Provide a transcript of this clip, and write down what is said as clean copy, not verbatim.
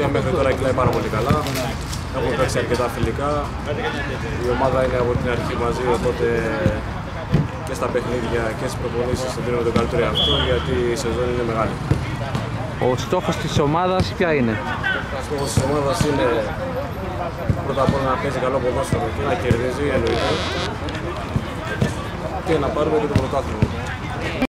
σεζόν μέχρι τώρα κυλάει πάρα πολύ καλά. Έχουμε παίξει αρκετά φιλικά. Η ομάδα είναι από την αρχή μαζί, οπότε και στα παιχνίδια και στις προπονήσεις θα δίνουμε το καλύτερο αυτό, γιατί η σεζόν είναι μεγάλη. Ο στόχος της ομάδας ποια είναι? Ο στόχος της ομάδας είναι πρώτα απ' όλα να παίζει καλό ποδόσφαιρο και να κερδίζει, εννοείται, και να πάρουμε και το πρωτάθλημα.